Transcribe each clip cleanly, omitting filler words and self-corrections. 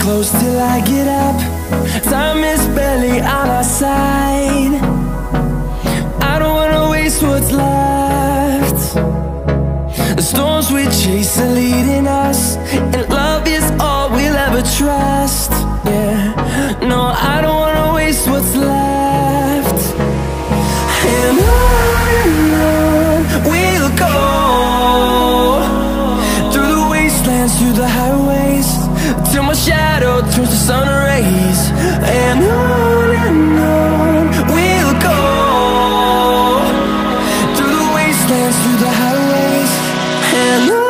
close till I get up. Time is barely on our side. I don't wanna waste what's left. The storms we chase are leading us, and love is all we'll ever trust. Yeah, no, I don't wanna waste what's left. And on we'll go, through the wastelands, through the highways, till my shadow turns to sun rays. And on we'll go, through the wastelands, through the highways, and on.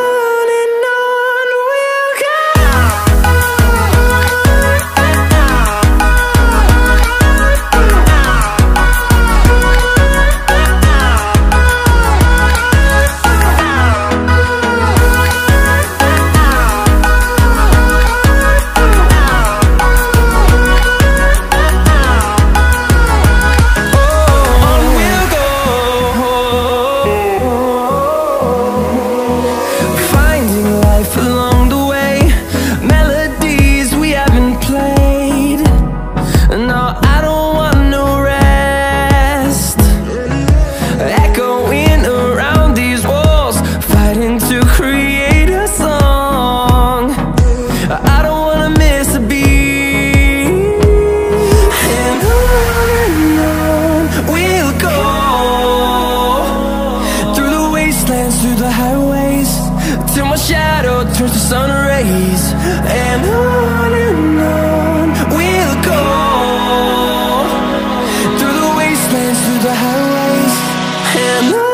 Through the highways, till my shadow turns to sun rays. And on we'll go, through the wastelands, through the highways, and on.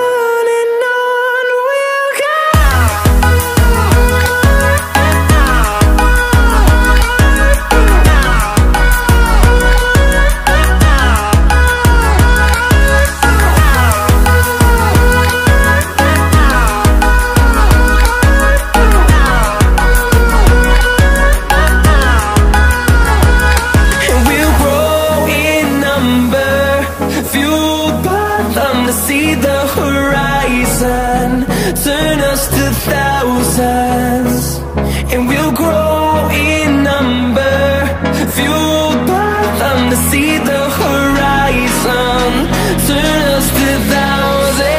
See the horizon turn us to thousands, and we'll grow in number, fueled by them to see the horizon turn us to thousands.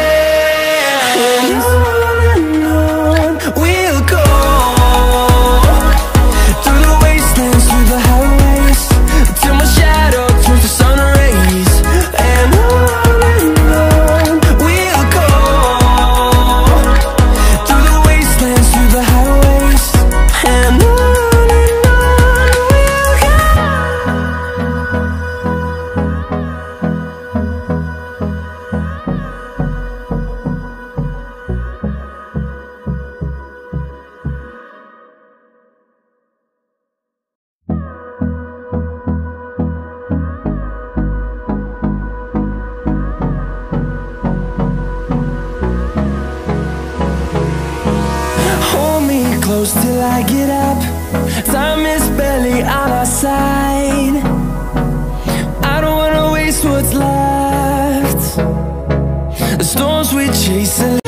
And on we'll go, through the wastelands, through the highways, till my shadow turns to sun rays. And close till I get up. Time is barely on our side. I don't wanna waste what's left. The storms we chase